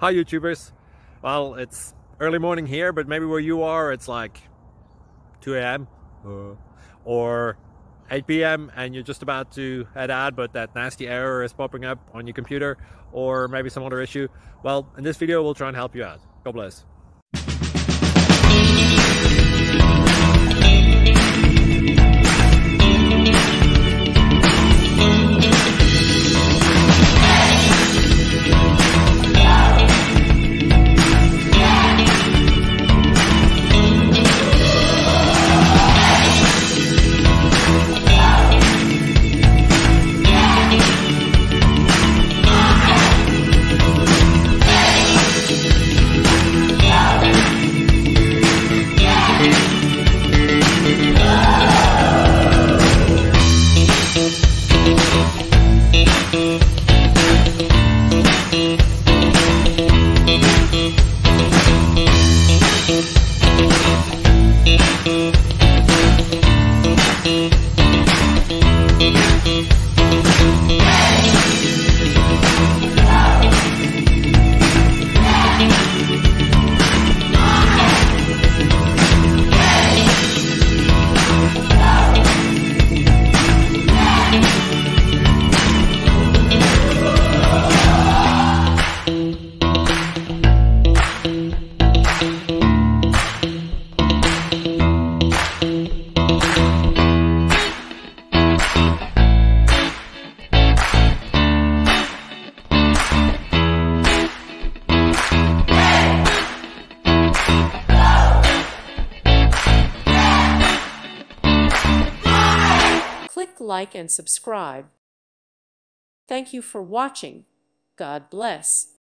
Hi YouTubers. Well, it's early morning here, but maybe where you are it's like 2 a.m. or 8 p.m. and you're just about to head out, but that nasty error is popping up on your computer, or maybe some other issue. Well, in this video we'll try and help you out. God bless. Click like and subscribe. Thank you for watching. God bless.